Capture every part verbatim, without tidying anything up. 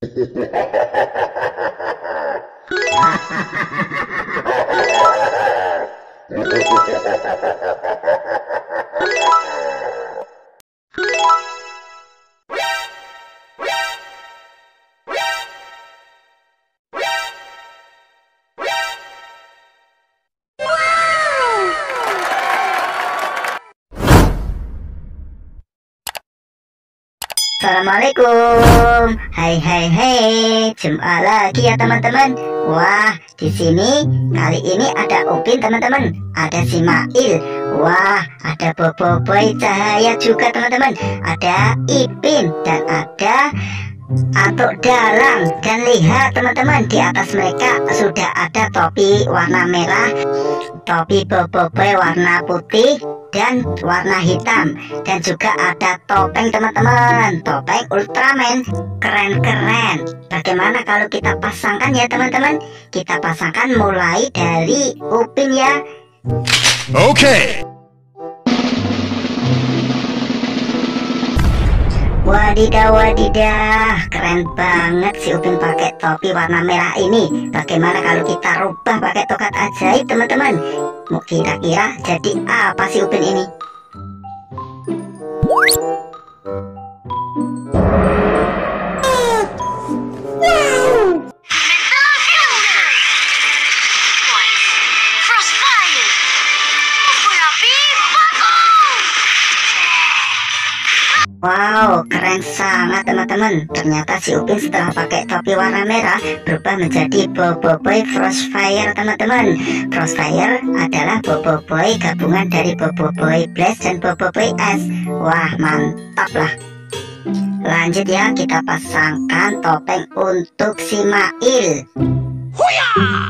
Assalamualaikum. Hai hai hai. Jumpa lagi ya teman-teman. Wah, di sini kali ini ada Upin teman-teman. Ada si Mail. Wah, ada Bobo Boy Cahaya juga teman-teman. Ada Ipin dan ada Atuk Dalang. Dan lihat teman-teman, di atas mereka sudah ada topi warna merah, topi Bobo Boy warna putih dan warna hitam, dan juga ada topeng teman-teman, topeng Ultraman. Keren-keren. Bagaimana kalau kita pasangkan ya teman-teman? Kita pasangkan mulai dari Upin ya. Oke. Okay. Wadidaw wadidah, keren banget si Upin pakai topi warna merah ini. Bagaimana kalau kita rubah pakai tokat ajaib teman-teman? Kira-kira jadi apa si Upin ini? Wow, keren sangat teman-teman. Ternyata si Upin setelah pakai topi warna merah berubah menjadi Bobo Boy Frostfire teman-teman. Frostfire adalah Bobo Boy gabungan dari Bobo Boy Blaze dan Bobo Boy S. Wah, mantap lah. Lanjut ya, kita pasangkan topeng untuk si Mail. Huya!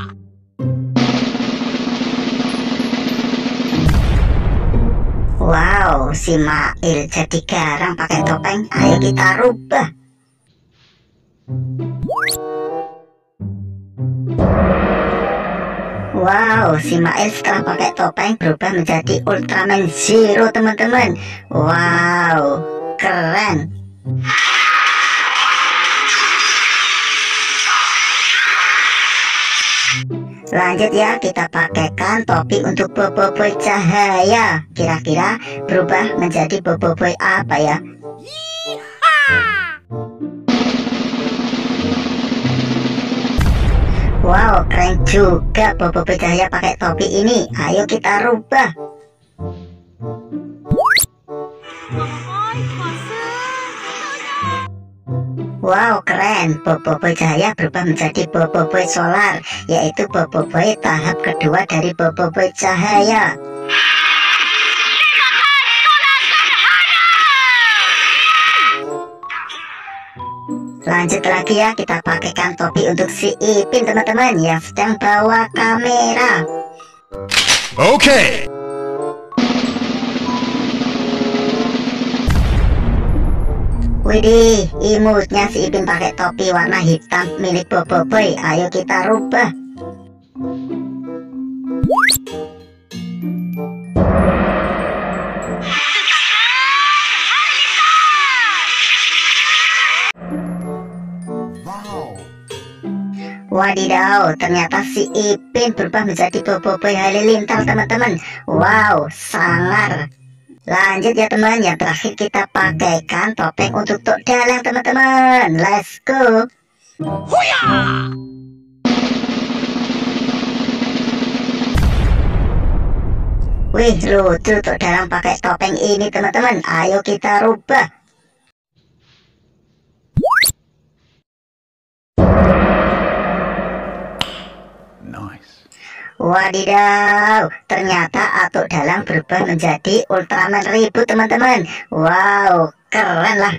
Wow, si Mail jadi garang pakai topeng. Ayo kita rubah. Wow, si Mail setelah pakai topeng berubah menjadi Ultraman Zero teman-teman. Wow, keren. Lanjut ya, kita pakaikan topi untuk Bobo Boy Cahaya. Kira-kira berubah menjadi Bobo Boy apa ya? Wow, keren juga Bobo Boy Cahaya pakai topi ini. Ayo kita rubah. Wow, keren. Bobo Boy Cahaya berubah menjadi Bobo Boy Solar, yaitu Bobo Boy tahap kedua dari Bobo Boy Cahaya. Lanjut lagi ya, kita pakaikan topi untuk si Ipin teman-teman yang sedang bawa kamera. Oke. Okay. Widih, imutnya si Ipin pakai topi warna hitam milik Bobo Boy. Ayo kita rubah. Wadidaw, ternyata si Ipin berubah menjadi Bobo Boy Halilintar teman-teman. Wow, sangar. Lanjut ya teman, yang terakhir kita pakaikan topeng untuk Tok Dalang teman-teman. Let's go. Huya! Wih, lucu Tok Dalang pakai topeng ini teman-teman. Ayo kita rubah. Wadidaw, ternyata Atuk Dalang berubah menjadi Ultraman Ribut teman-teman. Wow, keren lah.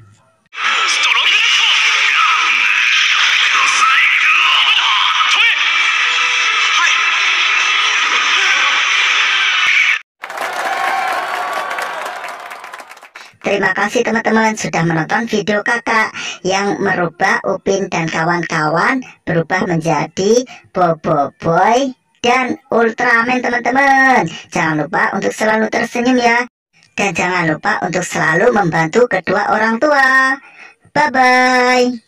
Terima kasih teman-teman sudah menonton video kakak yang merubah Upin dan kawan-kawan berubah menjadi Bobo Boy dan Ultraman teman-teman. Jangan lupa untuk selalu tersenyum ya. Dan jangan lupa untuk selalu membantu kedua orang tua. Bye-bye.